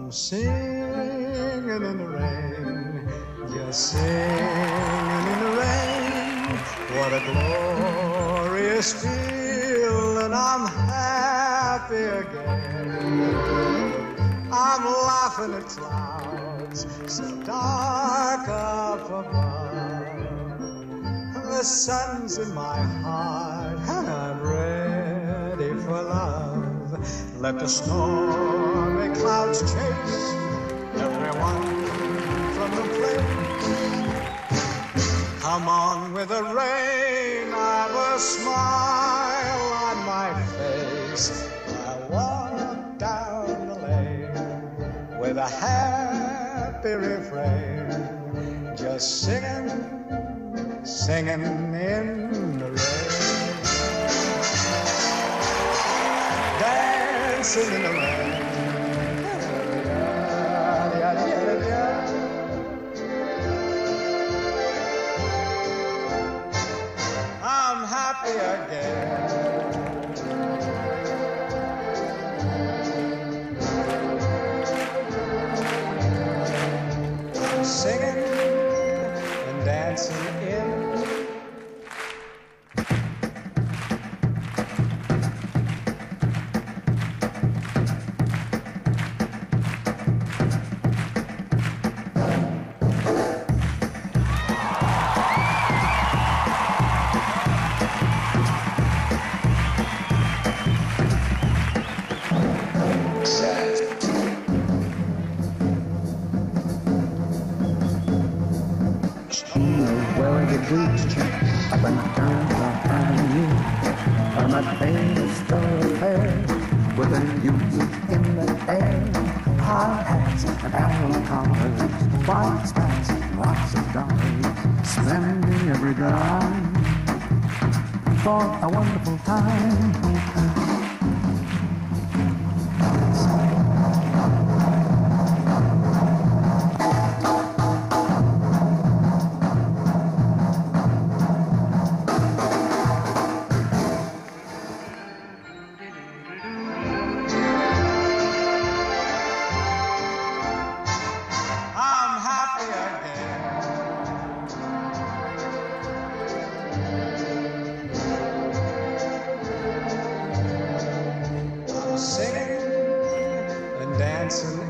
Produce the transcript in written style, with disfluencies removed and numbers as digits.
I'm singing in the rain, just singing in the rain. What a glorious feeling, I'm happy again. I'm laughing at clouds so dark up above. The sun's in my heart and I'm ready for love. Let the stormy clouds chase everyone from the place. Come on with the rain, I've a smile on my face. I walk down the lane with a happy refrain, just singing, singing in the rain. Dancing in the rain. I'm happy again. I'm singing and dancing in. Where the boots check up and down behind you on that famous thoroughfare with the music in the air, high hats and arrow collars, white spats and lots of dollars, spending every dime for a wonderful time. Singing and dancing